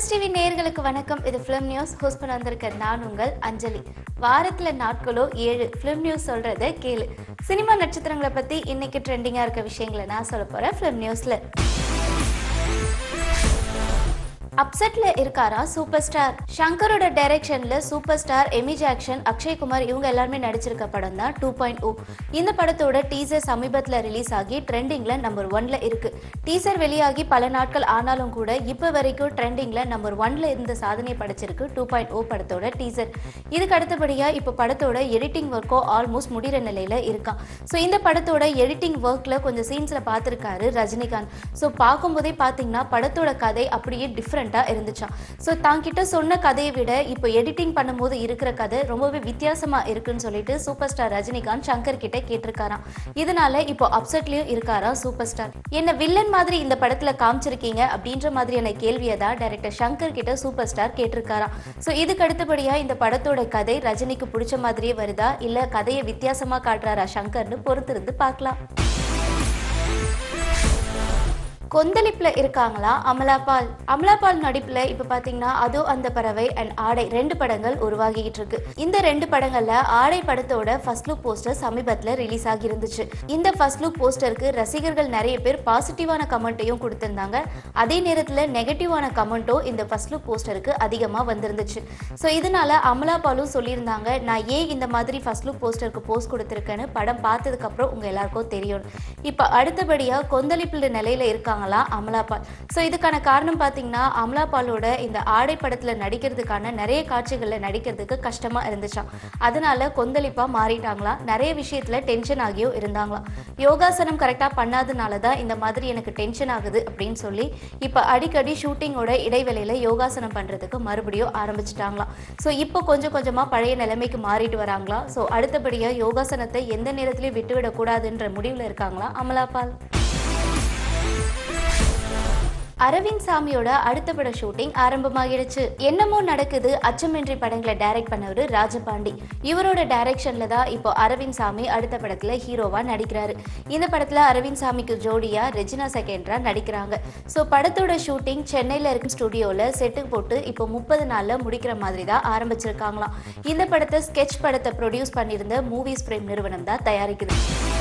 Flowers TV நேயர்களுக்கு வணக்கம். இது ஃபிலிம் நியூஸ். ஹோஸ்ட் பண்ண வந்திருக்க நான் உங்கள் அஞ்சலி. வாரத்தில் நாட்களோ 7 ஃபிலிம் நியூஸ் சொல்றத கேளு. சினிமா நட்சத்திரங்களை பத்தி இன்னைக்கு ட்ரெண்டிங்கா இருக்க விஷயங்களை நான் சொல்ல போறேன் ஃபிலிம் நியூஸ்ல. அப்செட்ல இருக்காரா சூப்பர் ஸ்டார்? ஷங்கரோட டைரக்ஷன்ல super star, Amy Jackson, Akshay Kumar இவங்க எல்லாருமே நடிச்சிருக்க படம் தான் 2.0. இந்த படத்தோட டீசர் சமீபத்தில் ரிலீஸ் ஆகி ட்ரெண்டிங்ல நம்பர் 1ல இருக்கு. டீசர் வெளியாகி பல நாட்கள் ஆனாலும் கூட இப்ப வரைக்கும் ட்ரெண்டிங்ல நம்பர் 1ல இருந்த சாதனை படைச்சிருக்கு 2.0 படத்தோட டீசர். இதுக்கு அடுத்தபடியா இப்ப படத்தோட எடிட்டிங் ஒர்க்கோ ஆல்மோஸ்ட் முடிகிற நிலையில இருக்கான். ஸோ இந்த படத்தோட எடிட்டிங் ஒர்க்ல கொஞ்சம் சீன்ஸ்ல பார்த்திருக்காரு ரஜினிகாந்த். ஸோ பார்க்கும்போதே பார்த்தீங்கன்னா படத்தோட கதை அப்படியே டிஃப்ரெண்ட் இருந்துச்சாம். சோ தாங்கிட்ட சொன்ன கதையை விட இப்போ எடிட்டிங் பண்ணும்போது இருக்கிற கதை ரொம்பவே வித்தியாசமா இருக்குன்னு சொல்லிட்டு சூப்பர் ஸ்டார் ரஜினிகாந்த் சங்கர் கிட்ட கேட்டிருக்காராம். இதனால இப்போ அப்செட்லயும் இருக்காரா சூப்பர் ஸ்டார். என்ன வில்லன் மாதிரி இந்த படத்துல காமிச்சிருக்கீங்க அப்படின்ற மாதிரியான கேள்வியை தான் டைரக்டர் சங்கர் கிட்ட சூப்பர் ஸ்டார் கேட்டிருக்காராம். சோ இதுக்கு அடுத்தபடியா இந்த படத்தோட கதை ரஜினிக்கு பிடிச்ச மாதிரியே வருதா இல்ல கதையை வித்தியாசமா காட்டுறாரா சங்கர்னு பொறுத்திருந்து பார்க்கலாம். கொந்தளிப்புல இருக்காங்களா அமலாபால்? அமலாபால் நடிப்புல இப்ப பாத்தீங்கன்னா அதோ அந்த பறவை அண்ட் ஆடை 2 படங்கள் உருவாகிட்டு இருக்கு. இந்த 2 படங்கள்ல ஆடை படத்தோட ஃபர்ஸ்ட் லுக் போஸ்டர் சமீபத்துல ரிலீஸ் ஆகி இருந்துச்சு. இந்த ஃபர்ஸ்ட் லுக் போஸ்டருக்கு ரசிகர்கள் நிறைய பேர் பாசிட்டிவான கமெண்ட்டையும் கொடுத்திருந்தாங்க. அதே நேரத்துல நெகட்டிவான கமெண்ட்டும் இந்த ஃபர்ஸ்ட் லுக் போஸ்டருக்கு அதிகமா வந்திருந்துச்சு. ஸோ இதனால அமலாபாலும் சொல்லியிருந்தாங்க, நான் ஏன் இந்த மாதிரி ஃபர்ஸ்ட் லுக் போஸ்டருக்கு போஸ்ட் கொடுத்திருக்கேன்னு படம் பார்த்ததுக்கு அப்புறம் உங்க எல்லாருக்கும் தெரியும். இப்ப அடுத்தபடியா கொந்தளிப்புல நிலையில இருக்காங்க அமலாபால். சோ இதுக்கான காரணம் பாத்தீங்கன்னா அமலாபாலோட இந்த ஆடை படத்துல நடிக்கிறதுக்கான நிறைய காட்சிகள்ல நடிக்கிறதுக்கு கஷ்டமா இருந்துச்சாம். அதனால கொந்தளிப்பா மாறிட்டாங்களா, நிறைய விஷயத்துல டென்ஷன் ஆகியும் இருந்தாங்களாம். யோகாசனம் கரெக்டா பண்ணாதனாலதான் இந்த மாதிரி எனக்கு டென்ஷன் ஆகுது அப்படின்னு சொல்லி இப்ப அடிக்கடி ஷூட்டிங்கோட இடைவெளியில யோகாசனம் பண்றதுக்கு மறுபடியும் ஆரம்பிச்சுட்டாங்களாம். சோ இப்போ கொஞ்சம் கொஞ்சமா பழைய நிலைமைக்கு மாறிட்டு வராங்களா. சோ அடுத்தபடியா யோகாசனத்தை எந்த நேரத்திலயும் விட்டுவிடக் கூடாதுன்ற முடிவுல இருக்காங்களா அமலாபால். அரவிந்த் சாமியோட அடுத்த பட ஷூட்டிங் ஆரம்பமாகிடுச்சு. என்னமோ நடக்குது அச்சமின்றி படங்களை டைரக்ட் பண்ணவர் ராஜபாண்டி. இவரோட டைரக்ஷன்ல தான் இப்போ அரவிந்த் சாமி அடுத்த படத்துல ஹீரோவா நடிக்கிறாரு. இந்த படத்துல அரவிந்த் சாமிக்கு ஜோடியா ரெஜினா செகண்ட்ரா நடிக்கிறாங்க. ஸோ படத்தோட ஷூட்டிங் சென்னையில இருக்க ஸ்டுடியோல செட்டு போட்டு இப்போ 30 நாள்ல முடிக்கிற மாதிரி தான் ஆரம்பிச்சிருக்காங்களாம். இந்த படத்தை ஸ்கெட்ச் படத்தை ப்ரொடியூஸ் பண்ணியிருந்த மூவிஸ் பிரேம் நிறுவனம் தான் தயாரிக்குது.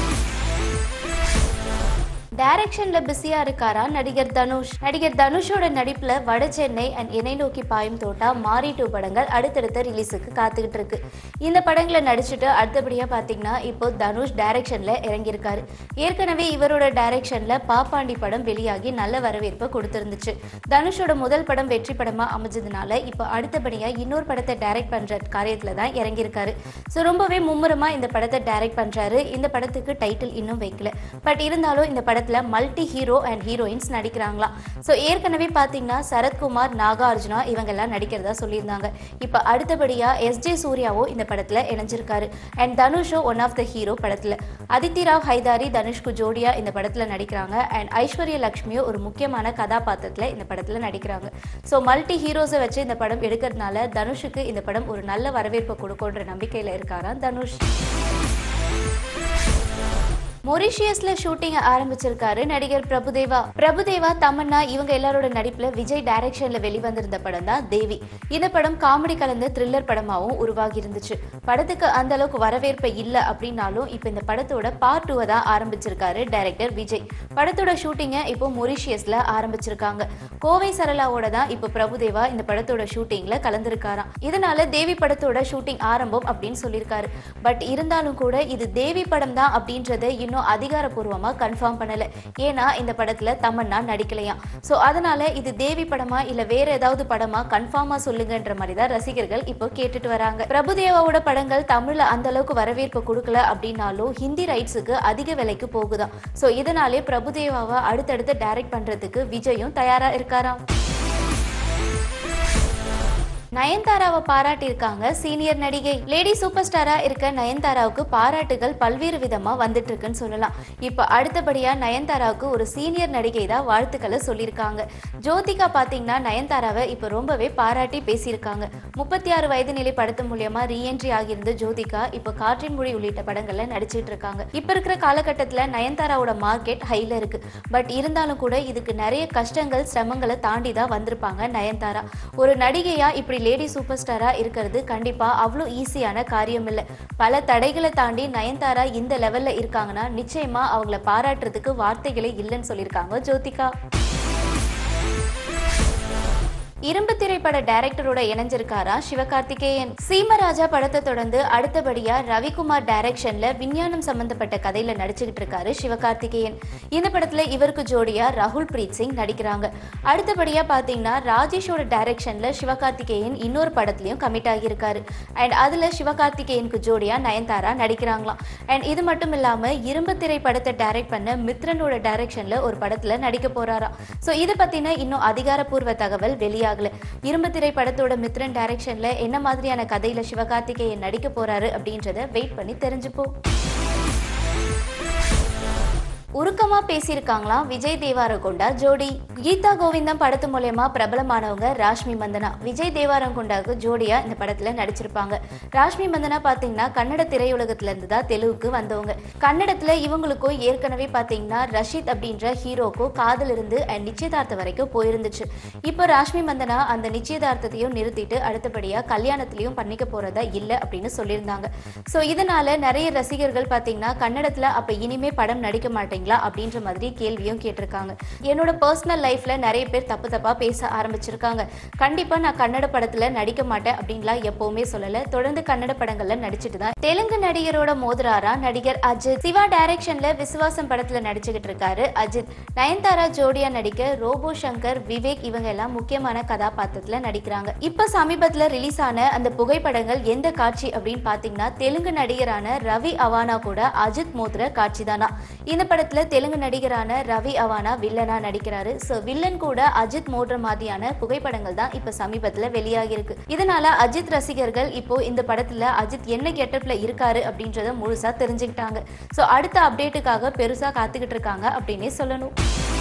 டைரக்ஷன்ல பிஸியா இருக்காரா நடிகர் தனுஷ்? நடிகர் தனுஷோட நடிப்புல வட சென்னை அண்ட் என்னை நோக்கி பாயும் தோட்டா, மாரி 2 படங்கள் அடுத்தடுத்த ரிலீஸுக்கு காத்துக்கிட்டு இருக்கு. இந்த படங்களை நடிச்சுட்டு அடுத்தபடியா பாத்தீங்கன்னா இப்போ தனுஷ் டைரக்ஷன்ல இறங்கியிருக்காரு. ஏற்கனவே இவரோட டைரக்ஷன்ல பாப்பாண்டி படம் வெளியாகி நல்ல வரவேற்பை கொடுத்திருந்துச்சு. தனுஷோட முதல் படம் வெற்றி படமா அமைஞ்சதுனால இப்போ அடுத்தபடியா இன்னொரு படத்தை டைரக்ட் பண்ற காரியத்துல தான் இறங்கியிருக்காரு. ஸோ ரொம்பவே மும்முரமா இந்த படத்தை டைரக்ட் பண்றாரு. இந்த படத்துக்கு டைட்டில் இன்னும் வைக்கல. பட் இருந்தாலும் இந்த படத்துல மல்டி ஹீரோ அண்ட் ஹீரோயின்ஸ் நடிக்கிறாங்களா. சோ ஏற்கனவே பாத்தீங்கன்னா சரத்குமார், நாகார்ஜுனா இவங்க எல்லாம் நடிக்கிறதா சொல்லியிருந்தாங்க. இப்ப அடுத்தபடியா எஸ்ஜே சூர்யாவும் இந்த படத்துல இணைஞ்சிருக்காரு. அண்ட் தனுஷோ ஒன் ஆஃப் த ஹீரோ படத்துல. அதித்தி ராவ் ஹைதாரி தனுஷ்கு ஜோடியா இந்த படத்துல நடிக்கிறாங்க. அண்ட் ஐஸ்வர்யா லட்சுமியோ ஒரு முக்கியமான கதாபாத்திரத்துல இந்த படத்துல நடிக்கிறாங்க. சோ மல்டி ஹீரோஸை வச்சு இந்த படம் எடுக்கிறதுனால தனுஷுக்கு இந்த படம் ஒரு நல்ல வரவேற்பு கொடுக்கும்ன்ற நம்பிக்கையில இருக்காராம் தனுஷ். மொரிஷியஸ்ல ஷூட்டிங் ஆரம்பிச்சிருக்காரு நடிகர் பிரபுதேவா, தமன்னா இவங்க எல்லாரோட நடிப்புல விஜய் டைரக்ஷன்ல வெளிவந்திருந்த படம் தான் தேவி. இந்த படம் காமெடி கலந்த த்ரில்லர் படமாவும் உருவாகி இருந்துச்சு. படத்துக்கு அந்த அளவுக்கு வரவேற்பு இல்ல அப்படின்னாலும் இப்ப இந்த படத்தோட பார்ட் 2 தான் ஆரம்பிச்சிருக்காரு டைரக்டர் விஜய். படத்தோட ஷூட்டிங்கை இப்போ மொரிஷியஸ்ல ஆரம்பிச்சிருக்காங்க. கோவை சரளாவோட தான் இப்போ பிரபுதேவா இந்த படத்தோட ஷூட்டிங்ல கலந்திருக்காராம். இதனால தேவி படத்தோட ஷூட்டிங் ஆரம்பம் அப்படின்னு சொல்லியிருக்காரு. பட் இருந்தாலும் கூட இது தேவி படம் தான் அப்படின்றத இன்னும் அதிகாரப்பூர்வமா கன்ஃபார்ம் பண்ணல. ஏன்னா இந்த படத்துல தமன்னா நடிக்கலையா. சோ அதனால இது தேவி படமா இல்ல வேற ஏதாவது படமா கன்ஃபார்மா சொல்லுங்கன்ற மாதிரி தான் ரசிகர்கள் இப்போ கேட்டுட்டு வராங்க. பிரபுதேவாவோட படங்கள் தமிழ்ல அந்த அளவுக்கு வரவேற்பு கொடுக்கல அப்படின்னாலும் ஹிந்தி ரைட்ஸுக்கு அதிக விலைக்கு போகுதாம். சோ இதனாலே பிரபுதேவாவை அடுத்தடுத்து டைரக்ட் பண்றதுக்கு விஜயும் தயாரா இருக்காராம். நயன்தாராவை பாராட்டியிருக்காங்க சீனியர் நடிகை. லேடி சூப்பர் ஸ்டாரா இருக்க நயன்தாராவுக்கு பாராட்டுகள் பல்வேறு விதமா வந்துட்டு இருக்குன்னு சொல்லலாம். இப்ப அடுத்தபடியா நயன்தாராவுக்கு ஒரு சீனியர் நடிகை தான் வாழ்த்துக்களை சொல்லியிருக்காங்க. ஜோதிகா பாத்தீங்கன்னா நயன்தாராவை இப்ப ரொம்பவே பாராட்டி பேசியிருக்காங்க. 36 வயது நிலை படத்து மூலியமா ரீஎன்ட்ரி ஆகியிருந்த ஜோதிகா இப்ப காற்றின் மொழி உள்ளிட்ட படங்கள்ல நடிச்சிட்டு இருக்காங்க. இப்ப இருக்கிற காலகட்டத்துல நயன்தாராவோட மார்க்கெட் ஹைல இருக்கு. பட் இருந்தாலும் கூட இதுக்கு நிறைய கஷ்டங்கள் சிரமங்களை தாண்டி தான் வந்திருப்பாங்க நயன்தாரா. ஒரு நடிகையா இப்படி லேடி சூப்பர் ஸ்டாரா இருக்கிறது கண்டிப்பா அவ்வளோ ஈஸியான காரியம் இல்லை. பல தடைகளை தாண்டி நயன்தாரா இந்த லெவல்ல இருக்காங்கன்னா நிச்சயமா அவங்கள பாராட்டுறதுக்கு வார்த்தைகளே இல்லைன்னு சொல்லியிருக்காங்க ஜோதிகா. இரும்பு திரைப்பட டைரக்டரோட இணைஞ்சிருக்காரா சிவகார்த்திகேயன். சீமராஜா படத்தை தொடர்ந்து அடுத்தபடியா ரவிக்குமார் டைரக்ஷன்ல விஞ்ஞானம் சம்பந்தப்பட்ட கதையில நடிச்சுக்கிட்டு இருக்காரு சிவகார்த்திகேயன். இந்த படத்துல இவருக்கு ஜோடியா ராகுல் பிரீத் சிங் நடிக்கிறாங்க. அடுத்தபடியா பாத்தீங்கன்னா ராஜேஷோட டைரக்ஷன்ல சிவகார்த்திகேயன் இன்னொரு படத்துலயும் கமிட் ஆகியிருக்காரு. அண்ட் அதுல சிவகார்த்திகேயனுக்கு ஜோடியா நயன்தாரா நடிக்கிறாங்களாம். அண்ட் இது மட்டும் இல்லாம இரும்பு திரைப்படத்தை டைரக்ட் பண்ண மித்ரனோட டைரக்ஷன்ல ஒரு படத்துல நடிக்க போறாரா. சோ இதை பத்தின இன்னும் அதிகாரப்பூர்வ தகவல் வெளியாக இரும்பு திரை படத்தோட மித்ரன் டைரக்ஷன்ல என்ன மாதிரியான கதையில சிவகார்த்திகேயன் நடிக்க போறாரு அப்படின்றத வெயிட் பண்ணி தெரிஞ்சுப்போம். உருக்கமா பேசியிருக்காங்களாம் விஜய் தேவாரங்கொண்டா ஜோடி. கீதா கோவிந்தம் படத்து மூலமா பிரபலமானவங்க ராஷ்மி மந்தனா. விஜய் தேவாரங்கொண்டாவுக்கு ஜோடியா இந்த படத்துல நடிச்சிருப்பாங்க. ராஷ்மி மந்தனா பாத்தீங்கன்னா கன்னட திரையுலகத்துல இருந்து தான் தெலுங்குக்கு வந்தவங்க. கன்னடத்துல இவங்களுக்கும் ஏற்கனவே பாத்தீங்கன்னா ரஷித் அப்படின்ற ஹீரோக்கும் காதல் இருந்து நிச்சயதார்த்தம் வரைக்கும் போயிருந்துச்சு. இப்போ ராஷ்மி மந்தனா அந்த நிச்சயதார்த்தத்தையும் நிறுத்திட்டு அடுத்தபடியா கல்யாணத்திலையும் பண்ணிக்க போறதா இல்ல அப்படின்னு சொல்லியிருந்தாங்க. சோ இதனால நிறைய ரசிகர்கள் பாத்தீங்கன்னா கன்னடத்துல அப்ப இனிமே படம் நடிக்க மாட்டேங்க அப்படின்ற மாதிரி கேள்வியும் கேட்டிருக்காங்க. என்னோட பர்சனல் லைஃப்ல நிறைய பேர் தப்பா பேச ஆரம்பிச்சிருக்காங்க. கண்டிப்பா நான் கன்னட படத்துல நடிக்க மாட்டேன் அப்படின்லாம் எப்பவுமே சொல்லல. தொடர்ந்து கன்னட படங்கள்ல நடிச்சிட்டு தான் தெலுங்கு நடிகரோட மோதிராரா நடிகர் அஜித். சிவா டைரக்ஷன்ல விசுவாசம் படத்துல நடிச்சுக்கிட்டு இருக்காரு அஜித். நயன்தாரா ஜோடியா நடிக்க ரோபோ சங்கர், விவேக் இவங்க எல்லாம் முக்கியமான கதாபாத்திரத்துல நடிக்கிறாங்க. இப்ப சமீபத்துல ரிலீஸ் ஆன அந்த புகைப்படங்கள் எந்த காட்சி அப்படின்னு பாத்தீங்கன்னா தெலுங்கு நடிகரான ரவி அவானா கூட அஜித் மோதிர காட்சி தானா. இந்த படத்துல தெலுங்கு நடிகரான ரவி அவானா வில்லனா நடிக்கிறாரு. சோ வில்லன் கூட அஜித் மோட்ற மாதிரியான புகைப்படங்கள் தான் இப்ப சமீபத்துல வெளியாகி இருக்கு. இதனால அஜித் ரசிகர்கள் இப்போ இந்த படத்துல அஜித் என்ன கெட்டப்ல இருக்காரு அப்படின்றத முழுசா தெரிஞ்சுக்கிட்டாங்க. சோ அடுத்த அப்டேட்டுக்காக பெருசா காத்துக்கிட்டு இருக்காங்க அப்படின்னே சொல்லணும்.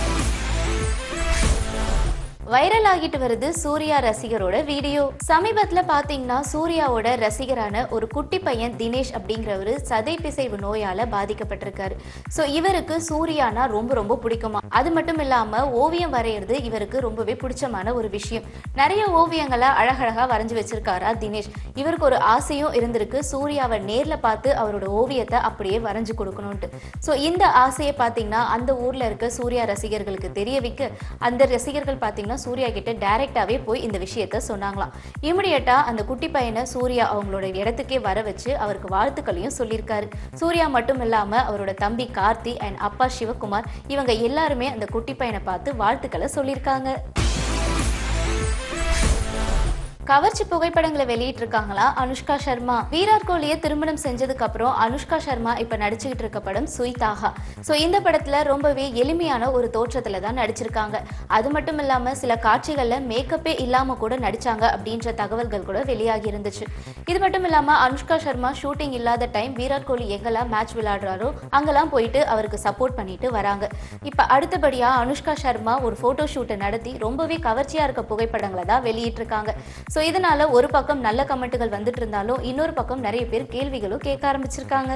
வைரல் ஆகிட்டு வருது சூர்யா ரசிகரோட வீடியோ. சமீபத்துல பாத்தீங்கன்னா சூர்யாவோட ரசிகரான ஒரு குட்டி பையன் தினேஷ் அப்படிங்கிறவரு சதை பிசைவு நோயால பாதிக்கப்பட்டிருக்காரு. சோ இவருக்கு சூர்யானா ரொம்ப ரொம்ப பிடிக்குமா. அது மட்டும் இல்லாம ஓவியம் வரைகிறது இவருக்கு ரொம்பவே பிடிச்சமான ஒரு விஷயம். நிறைய ஓவியங்களை அழகழகா வரைஞ்சு வச்சிருக்காரா தினேஷ். இவருக்கு ஒரு ஆசையும் இருந்திருக்கு சூர்யாவை நேர்ல பார்த்து அவரோட ஓவியத்தை அப்படியே வரைஞ்சு கொடுக்கணும்ட்டு. சோ இந்த ஆசையை பாத்தீங்கன்னா அந்த ஊர்ல இருக்க சூர்யா ரசிகர்களுக்கு தெரிய வைக்க அந்த ரசிகர்கள் பாத்தீங்கன்னா சூர்யா கிட்ட டைரக்டாவே போய் இந்த விஷயத்த சொன்னாங்களாம். இமிடியேட்டா அந்த குட்டி பையனை சூர்யா அவங்களோட இடத்துக்கே வர வச்சு அவருக்கு வாழ்த்துக்களையும் சொல்லியிருக்காரு. சூர்யா மட்டும் இல்லாம அவரோட தம்பி கார்த்தி அண்ட் அப்பா சிவகுமார் இவங்க எல்லாருமே அந்த குட்டி பையனை பார்த்து வாழ்த்துக்களை சொல்லியிருக்காங்க. கவர்ச்சி புகைப்படங்களை வெளியிட்டு இருக்காங்களா அனுஷ்கா சர்மா. விராட் கோலியை திருமணம் செஞ்சதுக்கு அப்புறம் அனுஷ்கா சர்மா இப்ப நடிச்சுக்கிட்டு இருக்க படம் சுயிதாகா. சோ இந்த படத்துல ரொம்பவே எளிமையான ஒரு தோற்றத்துல தான் நடிச்சிருக்காங்க. அது மட்டும் இல்லாம சில காட்சிகள்ல மேக்கப்பே இல்லாம கூட நடிச்சாங்க அப்படின்ற தகவல்கள் கூட வெளியாகி இருந்துச்சு. இது மட்டும் இல்லாம அனுஷ்கா சர்மா ஷூட்டிங் இல்லாத டைம் விராட் கோலி எங்கெல்லாம் மேட்ச் விளையாடுறாரோ அங்கெல்லாம் போயிட்டு அவருக்கு சப்போர்ட் பண்ணிட்டு வராங்க. இப்ப அடுத்தபடியா அனுஷ்கா சர்மா ஒரு போட்டோ ஷூட்டை நடத்தி ரொம்பவே கவர்ச்சியா இருக்க புகைப்படங்களை தான் வெளியிட்டு இருக்காங்க. சோ இதனால ஒரு பக்கம் நல்ல கமெண்ட்டுகள் வந்துட்டு இருந்தாலும் இன்னொரு பக்கம் நிறைய பேர் கேள்விகளும் கேட்க ஆரம்பிச்சிருக்காங்க.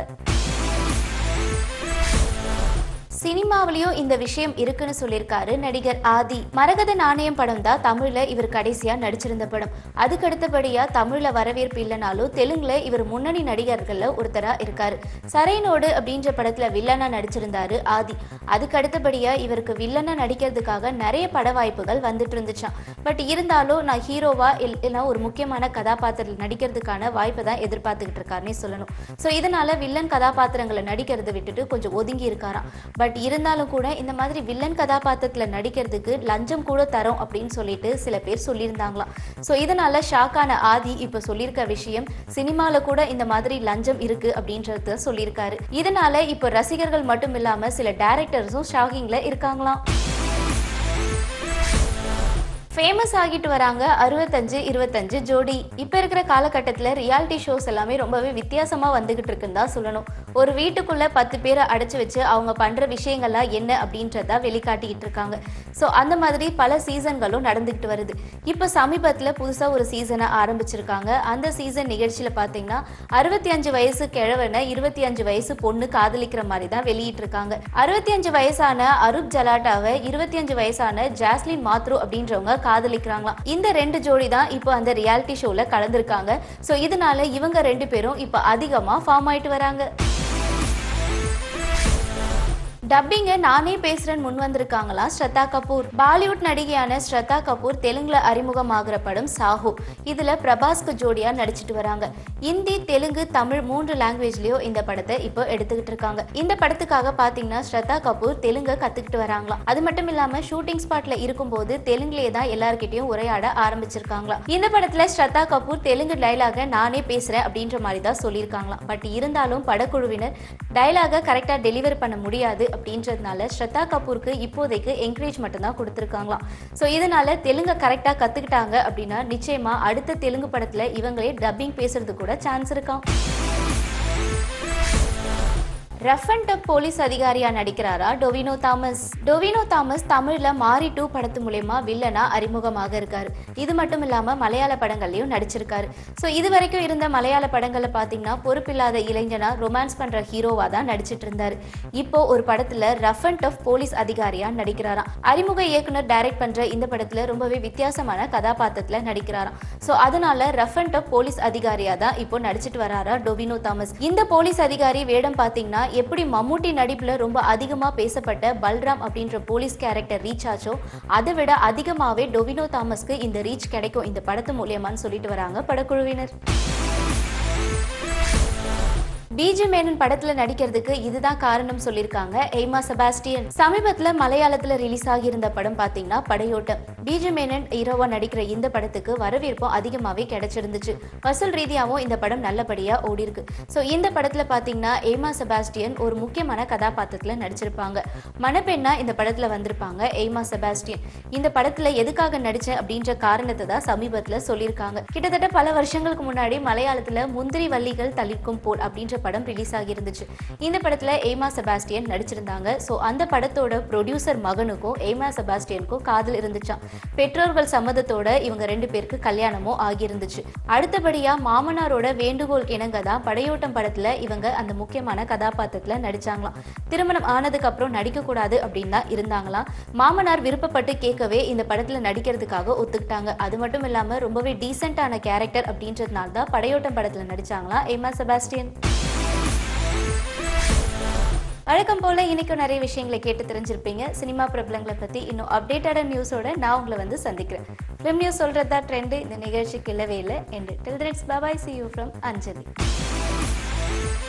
சினிமாவிலையும் இந்த விஷயம் இருக்குன்னு சொல்லியிருக்காரு நடிகர் ஆதி. மரகத நாணயம் படம் தான் தமிழ்ல இவர் கடைசியா நடிச்சிருந்த படம். அதுக்கு அடுத்தபடியா தமிழ்ல வரவேற்பு இல்லைனாலும் தெலுங்குல இவர் முன்னணி நடிகர்கள்ல ஒருத்தரா இருக்காரு. சரைனோடு அப்படின்ற படத்துல வில்லனா நடிச்சிருந்தாரு ஆதி. அதுக்கு அடுத்தபடியா இவருக்கு வில்லனா நடிக்கிறதுக்காக நிறைய பட வாய்ப்புகள் வந்துட்டு இருந்துச்சான். பட் இருந்தாலும் நான் ஹீரோவா இல்லைன்னா ஒரு முக்கியமான கதாபாத்திரத்தில் நடிக்கிறதுக்கான வாய்ப்பை தான் எதிர்பார்த்துக்கிட்டு இருக்காருன்னே சொல்லணும். ஸோ இதனால வில்லன் கதாபாத்திரங்களை நடிக்கிறத விட்டுட்டு கொஞ்சம் ஒதுங்கி இருக்காராம். பட் இருந்தாலும் கூட இந்த மாதிரி வில்லன் கதாபாத்திரத்துல நடிக்கிறதுக்கு லஞ்சம் கூட தரோம் அப்படின்னு சொல்லிட்டு சில பேர் சொல்லியிருந்தாங்களாம். ஸோ இதனால ஷாக்கான ஆதி இப்ப சொல்லியிருக்க விஷயம் சினிமால கூட இந்த மாதிரி லஞ்சம் இருக்கு அப்படின்றத சொல்லியிருக்காரு. இதனால இப்ப ரசிகர்கள் மட்டும் இல்லாம சில டைரக்டர்ஸும் ஷாக்கிங்ல இருக்காங்களாம். ஃபேமஸ் ஆகிட்டு வராங்க 65-25 ஜோடி. இப்போ இருக்கிற காலகட்டத்தில் ரியாலிட்டி ஷோஸ் எல்லாமே ரொம்பவே வித்தியாசமாக வந்துகிட்டு இருக்குன்னு தான் சொல்லணும். ஒரு வீட்டுக்குள்ள 10 பேரை அடைச்சு வச்சு அவங்க பண்ற விஷயங்கள்லாம் என்ன அப்படின்றத வெளிக்காட்டிக்கிட்டு இருக்காங்க. ஸோ அந்த மாதிரி பல சீசன்களும் நடந்துகிட்டு வருது. இப்போ சமீபத்தில் புதுசாக ஒரு சீசனை ஆரம்பிச்சிருக்காங்க. அந்த சீசன் நிகழ்ச்சியில் பார்த்தீங்கன்னா 65 வயசு கிழவனை 25 வயசு பொண்ணு காதலிக்கிற மாதிரி தான் வெளியிட்டிருக்காங்க. 65 வயசான அரூப் ஜலாட்டாவை 25 வயசான ஜாஸ்லின் மாத்ரு அப்படின்றவங்க காதலிக்கிறாங்களாம். இந்த 2 ஜோடி தான் இப்போ அந்த ரியாலிட்டி ஷோல கலந்துருக்காங்க. ஸோ இதனால இவங்க 2 பேரும் இப்போ அதிகமா ஃபார்ம் ஆயிட்டு வராங்க. டப்பிங்க நானே பேசுறேன் முன் வந்திருக்காங்களா ஸ்ரத்தா கபூர். பாலிவுட் நடிகையான ஸ்ரத்தா கபூர் தெலுங்குல அறிமுகமாகிற படம் சாஹோ. இதுல பிரபாஸ்க்கு ஜோடியா நடிச்சிட்டு வராங்க. இந்தி, தெலுங்கு, தமிழ் 3 லாங்குவேஜ்லயும் இந்த படத்தை இப்போ எடுத்துக்கிட்டு இருக்காங்க. இந்த படத்துக்காக பாத்தீங்கன்னா ஸ்ரத்தா கபூர் தெலுங்க கத்துக்கிட்டு வராங்களாம். அது மட்டும் இல்லாம ஷூட்டிங் ஸ்பாட்ல இருக்கும்போது தெலுங்குலயே தான் எல்லார்கிட்டயும் உரையாட ஆரம்பிச்சிருக்காங்களாம். இந்த படத்துல ஸ்ரத்தா கபூர் தெலுங்கு டைலாக நானே பேசுறேன் அப்படின்ற மாதிரி தான் சொல்லியிருக்காங்களாம். பட் இருந்தாலும் படக்குழுவினர் டைலாக கரெக்டா டெலிவர் பண்ண முடியாது அப்படின்றதுனால ஸ்ரத்தா கபூருக்கு இப்போதைக்கு என்கரேஜ் மட்டும் தான் கொடுத்துருக்காங்களாம். ஸோ இதனால தெலுங்கு கரெக்டாக கற்றுக்கிட்டாங்க அப்படின்னா நிச்சயமா அடுத்த தெலுங்கு படத்தில் இவங்களே டப்பிங் பேசுறது கூட சான்ஸ் இருக்காம். ரஃப் அண்ட் டப் போலீஸ் அதிகாரியா நடிக்கிறாரா டொவினோ தாமஸ். டொவினோ தாமஸ் தமிழ்ல மாரி 2 படத்து மூலமா வில்லனா அறிமுகமாக இருக்காரு. இது மட்டும் இல்லாம மலையாள படங்கள்லயும் நடிச்சிருக்காரு. ஸோ இது வரைக்கும் இருந்த மலையாள படங்கள்ல பாத்தீங்கன்னா பொறுப்பில்லாத இளைஞனா ரொமான்ஸ் பண்ற ஹீரோவா தான் நடிச்சிட்டு இருந்தாரு. இப்போ ஒரு படத்துல ரஃப் அண்ட் டப் போலீஸ் அதிகாரியா நடிக்கிறாராம். அறிமுக இயக்குனர் டைரக்ட் பண்ற இந்த படத்துல ரொம்பவே வித்தியாசமான கதாபாத்திரத்துல நடிக்கிறாராம். ஸோ அதனால ரஃப் அண்ட் டப் போலீஸ் அதிகாரியா தான் இப்போ நடிச்சிட்டு வராரா டொவினோ தாமஸ். இந்த போலீஸ் அதிகாரி வேடம் பாத்தீங்கன்னா எப்படி மம்முட்டி நடிப்புல ரொம்ப அதிகமா பேசப்பட்ட பல்ராம் அப்படின்ற போலீஸ் கேரக்டர் ரீச் ஆச்சோ அதை விட அதிகமாவே டொவினோ தாமஸ்க்கு இந்த ரீச் கிடைக்கும் இந்த படத்து மூலியமான்னு சொல்லிட்டு வராங்க படக்குழுவினர். பிஜி மேனன் படத்துல நடிக்கிறதுக்கு இதுதான் காரணம் சொல்லியிருக்காங்க எய்மா செபாஸ்டியன். சமீபத்துல மலையாளத்துல ரிலீஸ் ஆகியிருந்த படம் பாத்தீங்கன்னா படையோட்டம். பிஜி மேனன் ஹீரோவா நடிக்கிற இந்த படத்துக்கு வரவேற்பும் அதிகமாவே கிடைச்சிருந்துச்சு. வசூல் ரீதியாகவும் இந்த படம் நல்லபடியா ஓடி இருக்கு. ஸோ இந்த படத்துல பாத்தீங்கன்னா எய்மா செபாஸ்டியன் ஒரு முக்கியமான கதாபாத்திரத்துல நடிச்சிருப்பாங்க. மணப்பெண்ணா இந்த படத்துல வந்திருப்பாங்க எய்மா செபாஸ்டியன். இந்த படத்துல எதுக்காக நடிச்சேன் அப்படின்ற காரணத்தை தான் சமீபத்துல சொல்லியிருக்காங்க. கிட்டத்தட்ட பல வருஷங்களுக்கு முன்னாடி மலையாளத்துல முந்திரி வள்ளிகள் தளிர்க்கும் போல் அப்படின்ற படம் ரிலீஸ் ஆகி இருந்துச்சு. இந்த படத்துல எய்மா செபாஸ்டியன் நடிச்சிருந்தாங்க. ஸோ அந்த படத்தோட ப்ரொடியூசர் மகனுக்கும் எய்மா செபாஸ்டியனுக்கும் காதல் இருந்துச்சாம். பெற்றோர்கள் சம்மதத்தோட இவங்க 2 பேருக்கு கல்யாணமும் ஆகியிருந்துச்சு. அடுத்தபடியா மாமனாரோட வேண்டுகோள் இணங்க தான் படையோட்டம் படத்துல இவங்க அந்த முக்கியமான கதாபாத்திரத்துல நடிச்சாங்களாம். திருமணம் ஆனதுக்கு அப்புறம் நடிக்க கூடாது அப்படின்னு தான் இருந்தாங்களாம். மாமனார் விருப்பப்பட்டு கேட்கவே இந்த படத்துல நடிக்கிறதுக்காக ஒத்துக்கிட்டாங்க. அது மட்டும் இல்லாம ரொம்பவே டீசென்டான கேரக்டர் அப்படின்றதுனால தான் படையோட்டம் படத்துல நடிச்சாங்களாம் எய்மா செபாஸ்டியன். வழக்கம் போல இன்னைக்கும் நிறைய விஷயங்களை கேட்டு தெரிஞ்சிருப்பீங்க. சினிமா பிரபலங்களை பத்தி இன்னும் அப்டேட்டடான நியூஸோட நான் உங்களை வந்து சந்திக்கிறேன். ஃபிலிம் நியூஸ் சொல்றதா ட்ரெண்ட் இந்த நிகழ்ச்சிக்கு இல்லவே இல்லை என்று. Till then, bye bye, see you from Anjali.